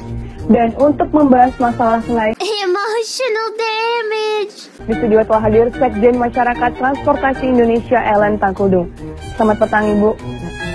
Dan untuk membahas masalah selain emotional damage, di studio telah hadir Sekjen Masyarakat Transportasi Indonesia Ellen Tangkudung. Selamat petang Ibu.